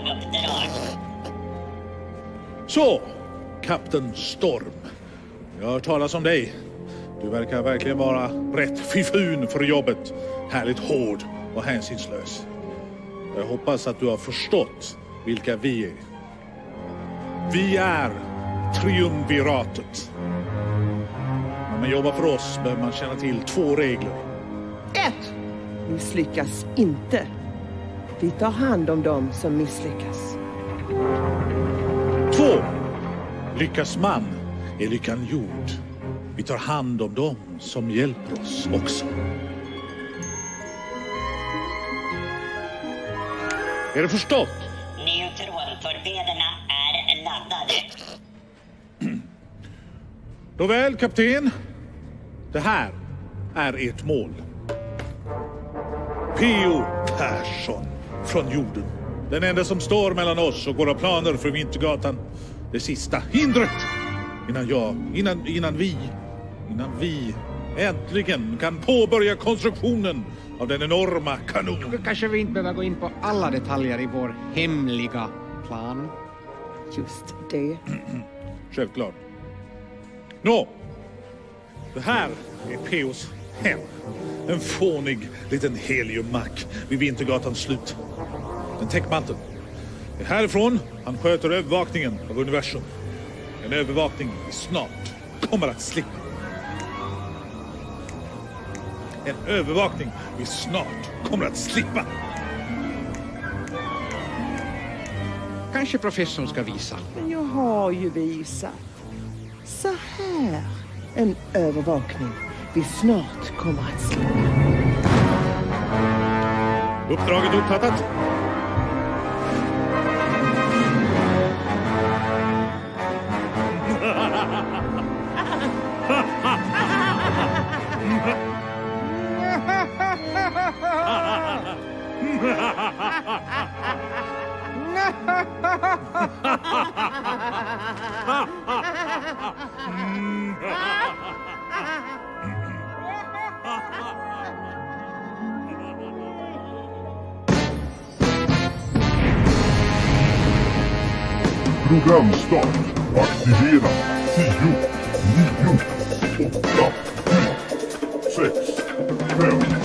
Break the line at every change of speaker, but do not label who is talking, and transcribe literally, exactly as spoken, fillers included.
uppdrag.
Så, Kapten Storm. Jag har hört talas om dig. Du verkar verkligen vara rätt fifun för jobbet. Härligt hård och hänsynslös. Jag hoppas att du har förstått vilka vi är. Vi är triumviratet. När man jobbar för oss behöver man känna till två regler.
Ett! Misslyckas inte. Vi tar hand om dem som misslyckas.
Två! Lyckas man är lyckan gjord. Vi tar hand om dem som hjälper oss också. Är det förstått?
Neutrontorpederna är laddade.
Då väl, kapten. Det här är ert mål. P O Persson från jorden. Den enda som står mellan oss och våra planer för Vintergatan. Det sista hindret. Innan jag, innan, innan vi, innan vi äntligen kan påbörja konstruktionen av den enorma kanonen.
Kanske vi inte behöver gå in på alla detaljer i vår hemliga plan.
Just det.
Självklart. Nå, det här är P O:s hem. En fånig liten heliummack vid Vintergatans slut. En täckmantel. Det är härifrån han sköter övervakningen av universum. En övervakning vi snart kommer att slippa. En övervakning vi snart kommer att slippa.
Kanske professorn ska visa.
Men jag har ju visat. Så här. En övervakning vi snart kommer att slippa.
Uppdraget uppfattat.
Programstart. Aktivera. tio, nio, åtta, sju, sex, fem,